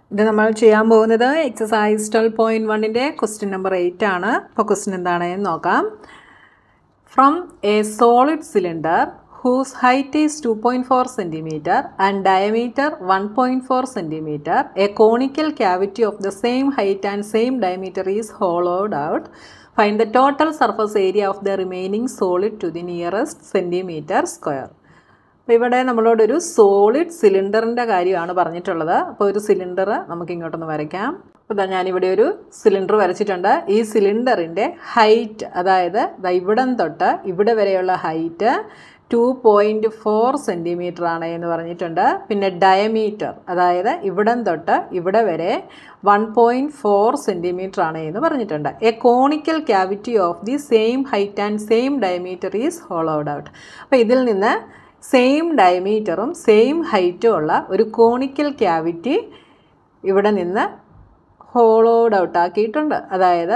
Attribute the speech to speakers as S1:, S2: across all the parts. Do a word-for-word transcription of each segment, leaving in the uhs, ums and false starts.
S1: ഇത് നമ്മൾ ചെയ്യാൻ പോകുന്നത് എക്സസൈസ് ട്വൽവ് പോയിൻറ്റ് വണ്ണിൻ്റെ ക്വസ്റ്റ്യൻ നമ്പർ എയ്റ്റ് ആണ്. അപ്പോൾ ക്വസ്റ്റ്യൻ എന്താണെന്ന് നോക്കാം. From a solid cylinder whose height is two point four centimeter and diameter one point four centimeter, a conical cavity of the same height and same diameter is hollowed out. Find the total surface area of the remaining solid to the nearest centimeter square. അപ്പോൾ ഇവിടെ നമ്മളോടൊരു solid സിലിണ്ടറിൻ്റെ കാര്യമാണ് പറഞ്ഞിട്ടുള്ളത്. അപ്പോൾ ഒരു cylinder നമുക്ക് ഇങ്ങോട്ടൊന്ന് വരയ്ക്കാം. അപ്പോൾ ഇതാ ഞാനിവിടെ ഒരു സിലിണ്ടർ വരച്ചിട്ടുണ്ട്. ഈ സിലിണ്ടറിൻ്റെ ഹൈറ്റ്, അതായത് ഇവിടം തൊട്ട് ഇവിടെ വരെയുള്ള height two point four centimetre ആണ് എന്ന് പറഞ്ഞിട്ടുണ്ട്. പിന്നെ ഡയമീറ്റർ, അതായത് ഇവിടം തൊട്ട് ഇവിടെ വരെ വൺ പോയിൻറ്റ് ഫോർ സെൻറ്റിമീറ്റർ ആണ് എന്ന് പറഞ്ഞിട്ടുണ്ട്. A conical cavity of the same height and same diameter is hollowed out. അപ്പോൾ ഇതിൽ നിന്ന് സെയിം ഡയമീറ്ററും സെയിം ഹൈറ്റും ഉള്ള ഒരു കോണിക്കൽ ക്യാവിറ്റി ഇവിടെ നിന്ന് ഹോളോഡ് ഔട്ട് ആക്കിയിട്ടുണ്ട്. അതായത്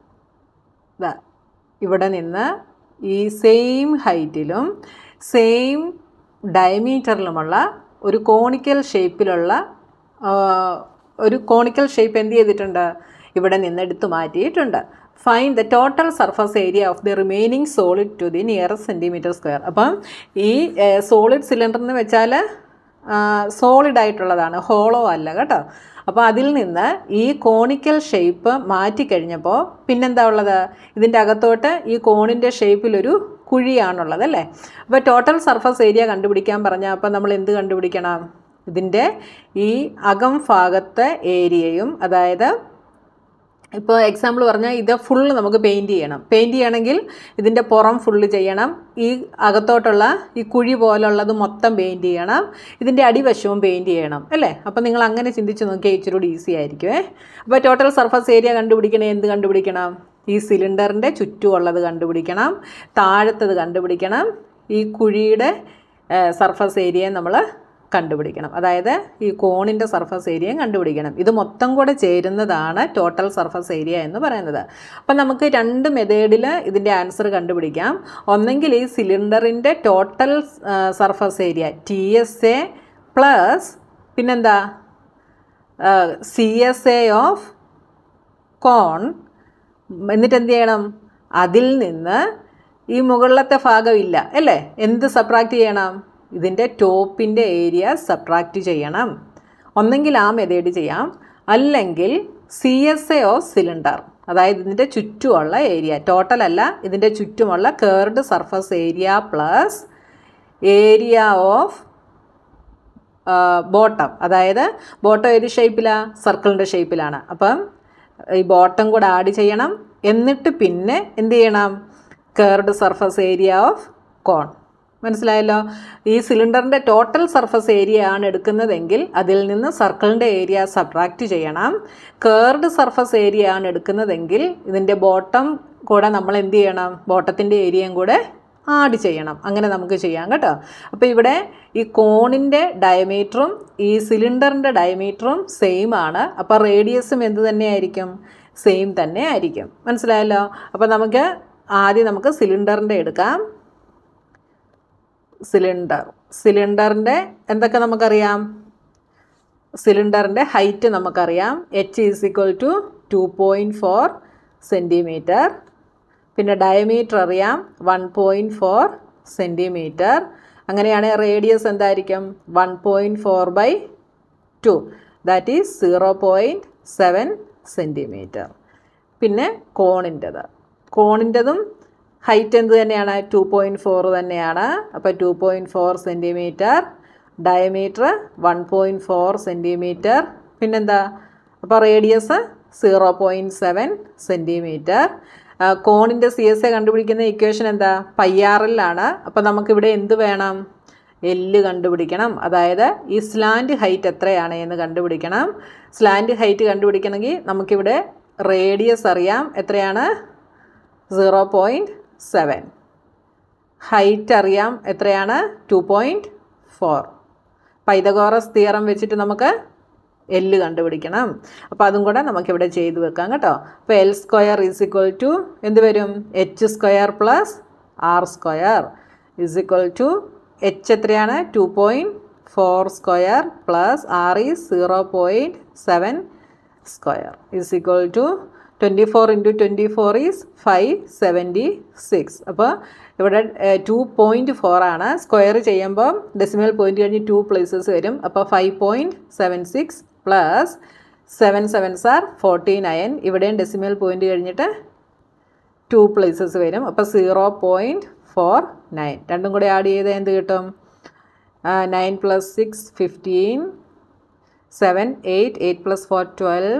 S1: ഇവിടെ നിന്ന് ഈ സെയിം ഹൈറ്റിലും സെയിം ഡയമീറ്ററിലുമുള്ള ഒരു കോണിക്കൽ ഷേപ്പിലുള്ള ഒരു കോണിക്കൽ ഷേപ്പ് എന്ത് ചെയ്തിട്ടുണ്ട്, ഇവിടെ നിന്ന് എടുത്തു മാറ്റിയിട്ടുണ്ട്. Find the total surface area of the remaining solid to the nearest centimetre square. അപ്പം ഈ സോളിഡ് സിലിണ്ടർ എന്ന് വെച്ചാൽ സോളിഡ് ആയിട്ടുള്ളതാണ്, ഹോളോ അല്ല കേട്ടോ. അപ്പോൾ അതിൽ നിന്ന് ഈ കോണിക്കൽ ഷേപ്പ് മാറ്റിക്കഴിഞ്ഞപ്പോൾ പിന്നെന്താ ഉള്ളത്, ഇതിൻ്റെ അകത്തോട്ട് ഈ കോണിൻ്റെ ഷേപ്പിലൊരു കുഴിയാണുള്ളത് അല്ലേ. അപ്പോൾ ടോട്ടൽ സർഫസ് ഏരിയ കണ്ടുപിടിക്കാൻ പറഞ്ഞാൽ അപ്പോൾ നമ്മൾ എന്ത് കണ്ടുപിടിക്കണം, ഇതിൻ്റെ ഈ അകം ഭാഗത്തെ ഏരിയയും, അതായത് ഇപ്പോൾ എക്സാമ്പിൾ പറഞ്ഞാൽ ഇത് ഫുള്ള് നമുക്ക് പെയിൻറ്റ് ചെയ്യണം. പെയിൻറ്റ് ചെയ്യണമെങ്കിൽ ഇതിൻ്റെ പുറം ഫുള്ള് ചെയ്യണം, ഈ അകത്തോട്ടുള്ള ഈ കുഴി പോലുള്ളത് മൊത്തം പെയിൻറ്റ് ചെയ്യണം, ഇതിൻ്റെ അടിവശവും പെയിൻറ്റ് ചെയ്യണം അല്ലേ. അപ്പോൾ നിങ്ങൾ അങ്ങനെ ചിന്തിച്ച് നോക്കിയാൽ ഇച്ചിരി കൂടി ഈസി ആയിരിക്കുമേ. അപ്പോൾ ടോട്ടൽ സർഫസ് ഏരിയ കണ്ടുപിടിക്കണേ എന്ത് കണ്ടുപിടിക്കണം, ഈ സിലിണ്ടറിൻ്റെ ചുറ്റുമുള്ളത് കണ്ടുപിടിക്കണം, താഴത്തത് കണ്ടുപിടിക്കണം, ഈ കുഴിയുടെ സർഫസ് ഏരിയയും നമ്മൾ കണ്ടുപിടിക്കണം, അതായത് ഈ കോണിൻ്റെ സർഫസ് ഏരിയയും കണ്ടുപിടിക്കണം. ഇത് മൊത്തം കൂടെ ചേരുന്നതാണ് ടോട്ടൽ സർഫസ് ഏരിയ എന്ന് പറയുന്നത്. അപ്പം നമുക്ക് രണ്ട് മെത്തേഡിൽ ഇതിൻ്റെ ആൻസർ കണ്ടുപിടിക്കാം. ഒന്നെങ്കിൽ ഈ സിലിണ്ടറിൻ്റെ total surface area T S A plus പിന്നെന്താ C S A of cone, എന്നിട്ട് എന്ത് ചെയ്യണം, അതിൽ നിന്ന് ഈ മുകളിലത്തെ ഭാഗമില്ല അല്ലേ, എന്ത് സബ്ട്രാക്റ്റ് ചെയ്യണം, ഇതിൻ്റെ ടോപ്പിൻ്റെ ഏരിയ സബ്ട്രാക്റ്റ് ചെയ്യണം. ഒന്നെങ്കിൽ ആ മെത്തേഡ് ചെയ്യാം, അല്ലെങ്കിൽ C S A of cylinder, അതായത് ഇതിൻ്റെ ചുറ്റുമുള്ള ഏരിയ, ടോട്ടൽ അല്ല, ഇതിൻ്റെ ചുറ്റുമുള്ള curved surface area plus area of bottom, അതായത് ബോട്ടം ഏത് ഷേപ്പിലാണ്, സർക്കിളിൻ്റെ ഷേപ്പിലാണ്. അപ്പം ഈ ബോട്ടം കൂടെ ആഡ് ചെയ്യണം, എന്നിട്ട് പിന്നെ എന്ത് ചെയ്യണം, curved surface area of cone. മനസ്സിലായല്ലോ. ഈ സിലിണ്ടറിൻ്റെ ടോട്ടൽ സർഫസ് ഏരിയ ആണ് എടുക്കുന്നതെങ്കിൽ അതിൽ നിന്ന് സർക്കിളിൻ്റെ ഏരിയ സബ്ട്രാക്റ്റ് ചെയ്യണം. കേർഡ് സർഫസ് ഏരിയ ആണ് എടുക്കുന്നതെങ്കിൽ ഇതിൻ്റെ ബോട്ടം കൂടെ നമ്മൾ എന്ത് ചെയ്യണം, ബോട്ടത്തിൻ്റെ ഏരിയയും കൂടെ ആഡ് ചെയ്യണം. അങ്ങനെ നമുക്ക് ചെയ്യാം കേട്ടോ. അപ്പോൾ ഇവിടെ ഈ കോണിൻ്റെ ഡയമീറ്ററും ഈ സിലിണ്ടറിൻ്റെ ഡയമീറ്ററും സെയിം ആണ്. അപ്പോൾ റേഡിയസും എന്ത് തന്നെയായിരിക്കും, സെയിം തന്നെ ആയിരിക്കും. മനസ്സിലായല്ലോ. അപ്പോൾ നമുക്ക് ആദ്യം നമുക്ക് സിലിണ്ടറിൻ്റെ എടുക്കാം. സിലിണ്ടർ സിലിണ്ടറിൻ്റെ എന്തൊക്കെ നമുക്കറിയാം, സിലിണ്ടറിൻ്റെ ഹൈറ്റ് നമുക്കറിയാം, H is equal to two point four centimetre. പിന്നെ ഡയമീറ്റർ അറിയാം, വൺ പോയിൻറ്റ് ഫോർ സെൻറ്റിമീറ്റർ. അങ്ങനെയാണെങ്കിൽ റേഡിയസ് എന്തായിരിക്കും, one point four by two, that is zero point seven centimetre. പിന്നെ കോണിൻ്റെത് കോണിൻ്റെതും ഹൈറ്റ് എന്ത് തന്നെയാണ്, ടു പോയിൻറ്റ് ഫോർ തന്നെയാണ്. അപ്പോൾ two point four centimetre, diameter one point four centimetre, പിന്നെന്താ, അപ്പോൾ radius zero point seven centimetre. കോണിൻ്റെ സി എസ് എ കണ്ടുപിടിക്കുന്ന ഇക്വേഷൻ എന്താ, പൈ ആർ എല്ലാണ്. അപ്പോൾ നമുക്കിവിടെ എന്ത് വേണം, എല്ല് കണ്ടുപിടിക്കണം, അതായത് ഈ സ്ലാൻഡ് ഹൈറ്റ് എത്രയാണ് എന്ന് കണ്ടുപിടിക്കണം. സ്ലാൻഡ് ഹൈറ്റ് കണ്ടുപിടിക്കണമെങ്കിൽ നമുക്കിവിടെ റേഡിയസ് അറിയാം, എത്രയാണ്, സീറോ പോയിൻറ്റ് സെവൻ. ഹൈറ്റ് അറിയാം, എത്രയാണ്, two point four. Pythagoras theorem വെച്ചിട്ട് നമുക്ക് എല്ല് കണ്ടുപിടിക്കണം. അപ്പോൾ അതും കൂടെ നമുക്കിവിടെ ചെയ്ത് വെക്കാം കേട്ടോ. അപ്പോൾ L square is equal to എന്ത് വരും, H square plus R square is equal to H എത്രയാണ്, two point four square plus r is zero point seven square is equal to twenty-four into twenty-four is five seventy-six. അപ്പോൾ ഇവിടെ two point four ആണ്. Square ചെയ്യുമ്പോൾ decimal point കഴിഞ്ഞ് two places വരും. അപ്പോൾ five point seven six plus seven sevens are forty nine. ഇവിടെയും decimal point കഴിഞ്ഞിട്ട് two places വരും. അപ്പോൾ സീറോ പോയിൻറ്റ് ഫോർ നയൻ. രണ്ടും കൂടെ ആഡ് ചെയ്ത് എന്ത് കിട്ടും? Nine plus six fifteen, seven eight, eight plus four twelve,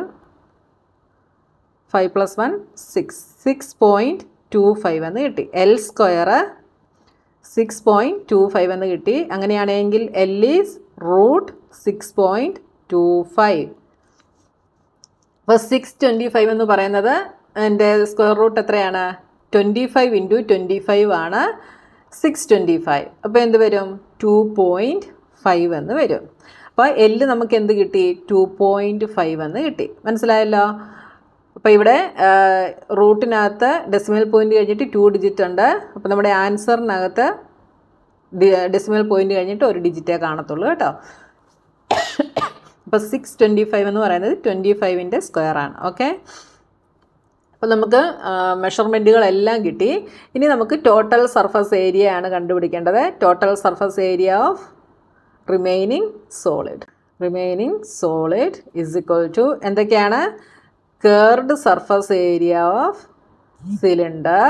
S1: five plus one six, six point two five എന്ന് കിട്ടി. L square six point two five എന്ന് കിട്ടി. അങ്ങനെയാണെങ്കിൽ L is root six point two five. അപ്പോൾ six twenty five എന്ന് പറയുന്നത് എൻ്റെ square root എത്രയാണ്? Twenty five into twenty five ആണ് സിക്സ് ട്വൻറ്റി ഫൈവ്. അപ്പോൾ എന്ത് വരും? ടു പോയിൻറ്റ് ഫൈവ് എന്ന് വരും. അപ്പോൾ എല്ല് നമുക്ക് എന്ത് കിട്ടി? ടു പോയിൻറ്റ് ഫൈവ് എന്ന് കിട്ടി. മനസ്സിലായല്ലോ? അപ്പോൾ ഇവിടെ റൂട്ടിനകത്ത് ഡെസിമൽ പോയിന്റ് കഴിഞ്ഞിട്ട് ടു ഡിജിറ്റ് ഉണ്ട്. അപ്പോൾ നമ്മുടെ ആൻസറിനകത്ത് ഡെസിമൽ പോയിന്റ് കഴിഞ്ഞിട്ട് ഒരു ഡിജിറ്റേ കാണത്തുള്ളൂ കേട്ടോ. അപ്പോൾ സിക്സ് ട്വൻറ്റി ഫൈവ് എന്ന് പറയുന്നത് ട്വൻറ്റി ഫൈവിൻ്റെ സ്ക്വയർ ആണ്. ഓക്കെ, അപ്പോൾ നമുക്ക് മെഷർമെൻറ്റുകളെല്ലാം കിട്ടി. ഇനി നമുക്ക് ടോട്ടൽ സർഫസ് ഏരിയ ആണ് കണ്ടുപിടിക്കേണ്ടത്. Total surface area of remaining solid remaining solid is equal to എന്തൊക്കെയാണ്? curved surface area of cylinder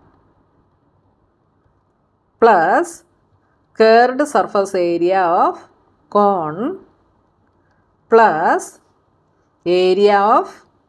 S1: plus curved surface area of cone plus area of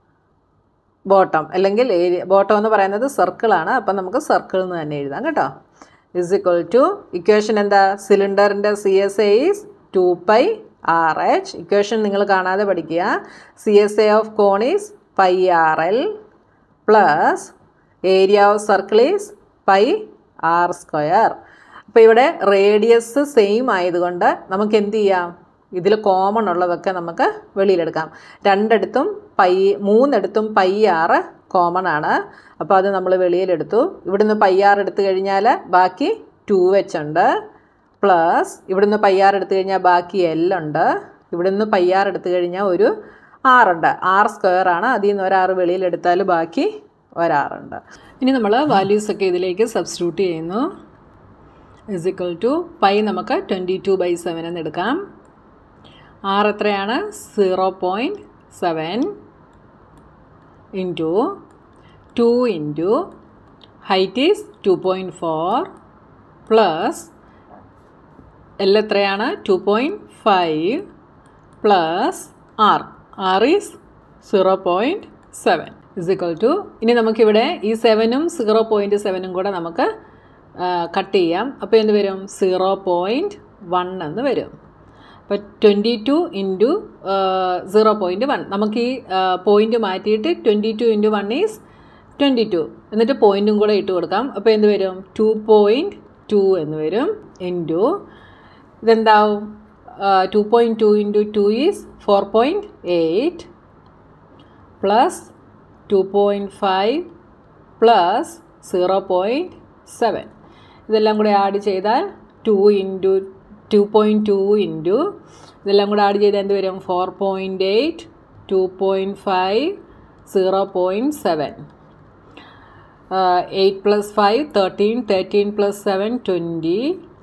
S1: bottom. അല്ലെങ്കിൽ ഏരിയ ബോട്ടം എന്ന് പറയുന്നത് സർക്കിളാണ്. അപ്പം നമുക്ക് circle എന്ന് തന്നെ എഴുതാം കേട്ടോ. ഇസ് ഇക്വൽ ടു ഇക്വേഷൻ എന്താ? സിലിണ്ടറിൻ്റെ C S A is two pi R H. Equation നിങ്ങൾ കാണാതെ പഠിക്കുക. C S A of cone is pi R L plus area of circle is pi R square. അപ്പോൾ ഇവിടെ റേഡിയസ് സെയിം ആയതുകൊണ്ട് നമുക്ക് എന്ത് ചെയ്യാം? ഇതിൽ കോമൺ ഉള്ളതൊക്കെ നമുക്ക് വെളിയിലെടുക്കാം. രണ്ടിടത്തും പൈ മൂന്നിടത്തും പൈ ആറ് കോമൺ ആണ്. അപ്പോൾ അത് നമ്മൾ വെളിയിലെടുത്തു. ഇവിടുന്ന് പൈ ആർ എടുത്തു കഴിഞ്ഞാൽ ബാക്കി ടു എച്ച് ഉണ്ട്. പ്ലസ് ഇവിടുന്ന് പൈ ആർ എടുത്തു കഴിഞ്ഞാൽ ബാക്കി എൽ ഉണ്ട്. ഇവിടുന്ന് പൈ ആർ എടുത്തു കഴിഞ്ഞാൽ ഒരു ആറുണ്ട്. ആർ സ്ക്വയർ ആണ്. അതിൽ നിന്ന് ഒരാറ് വെളിയിലെടുത്താൽ ബാക്കി ഒരാറുണ്ട്. ഇനി നമ്മൾ വാല്യൂസൊക്കെ ഇതിലേക്ക് സബ്സ്റ്റിറ്റ്യൂട്ട് ചെയ്യുന്നു. ഇസ് ഇക്വൽ ടു പൈ നമുക്ക് ട്വൻറ്റി ടു ബൈ സെവൻ എന്ന് എടുക്കാം. ആർ എത്രയാണ്? Zero point seven into two into height is two point four plus L എത്രയാണ്? Two point five plus R. R is zero point seven is equal to. ഇനി നമുക്കിവിടെ ഈ സെവനും zero point സെവനും കൂടെ നമുക്ക് cut ചെയ്യാം. അപ്പോൾ എന്ത് വരും? സീറോ പോയിൻറ്റ് വൺ എന്ന് വരും. അപ്പോൾ twenty two into zero point one. നമുക്ക് ഈ പോയിൻറ്റ് മാറ്റിയിട്ട് twenty two into one is twenty two എന്നിട്ട് പോയിൻറ്റും കൂടെ ഇട്ട് കൊടുക്കാം. അപ്പോൾ എന്ത് വരും? ടു പോയിൻറ്റ് ടു എന്ന് വരും. ഇൻറ്റു ഇതെന്താവും? Two point two into two is four point eight plus two point five plus zero point seven. ഇതെല്ലാം കൂടെ ആഡ് ചെയ്താൽ two into two point two into ഇതെല്ലാം കൂടെ ആഡ് ചെയ്താൽ എന്ത് വരും? Four point eight, two point five, zero point seven. Eight plus five thirteen, thirteen plus seven twenty,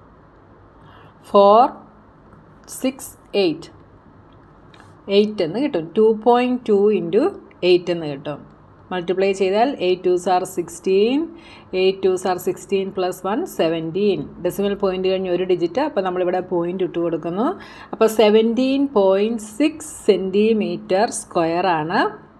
S1: four six eight eight എന്ന് കിട്ടും. Two point two into eight എന്ന് കിട്ടും. Multiply ചെയ്താൽ eight twos are sixteen, eight twos are sixteen plus one seventeen. Decimal point കഴിഞ്ഞ് ഒരു digit. അപ്പോൾ നമ്മളിവിടെ point ഇട്ട് കൊടുക്കുന്നു. അപ്പോൾ സെവൻറ്റീൻ പോയിൻറ്റ് സിക്സ് സെൻറ്റിമീറ്റർ സ്ക്വയറാണ്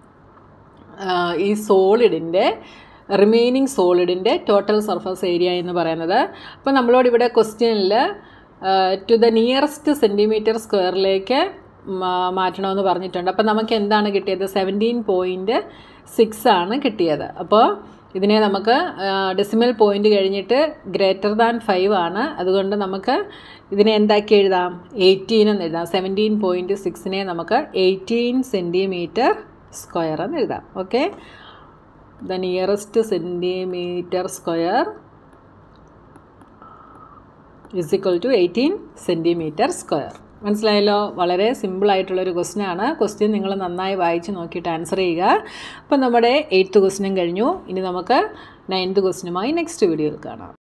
S1: ഈ സോളിഡിൻ്റെ റിമൈനിങ് സോളിഡിൻ്റെ ടോട്ടൽ സർഫസ് ഏരിയ എന്ന് പറയുന്നത്. അപ്പോൾ നമ്മളോട് ഇവിടെ ക്വസ്റ്റ്യനിൽ ടു ദ നിയറസ്റ്റ് സെൻറ്റിമീറ്റർ സ്ക്വയറിലേക്ക് മാറ്റണമെന്ന് പറഞ്ഞിട്ടുണ്ട്. അപ്പോൾ നമുക്ക് എന്താണ് കിട്ടിയത്? സെവൻറ്റീൻ പോയിൻറ്റ് സിക്സ് ആണ് കിട്ടിയത്. അപ്പോൾ ഇതിനെ നമുക്ക് ഡെസിമൽ പോയിൻ്റ് കഴിഞ്ഞിട്ട് ഗ്രേറ്റർ ദാൻ ഫൈവ് ആണ്. അതുകൊണ്ട് നമുക്ക് ഇതിനെ എന്താക്കി എഴുതാം? എയ്റ്റീൻ എന്ന് എഴുതാം. സെവൻറ്റീൻ പോയിൻറ്റ് സിക്സിനെ നമുക്ക് എയ്റ്റീൻ സെൻറ്റിമീറ്റർ സ്ക്വയർ എന്ന് എഴുതാം. Okay, the nearest centimetre square is equal to eighteen centimeter square. മനസ്സിലായല്ലോ? വളരെ സിമ്പിളായിട്ടുള്ളൊരു ക്വസ്റ്റ്യനാണ്. ക്വസ്റ്റ്യൻ നിങ്ങൾ നന്നായി വായിച്ച് നോക്കിയിട്ട് ആൻസർ ചെയ്യുക. അപ്പം നമ്മുടെ എയ്ത്ത് ക്വസ്റ്റ്യനും കഴിഞ്ഞു. ഇനി നമുക്ക് നയൻത്ത് ക്വസ്റ്റ്യനുമായി നെക്സ്റ്റ് വീഡിയോയിൽ കാണാം.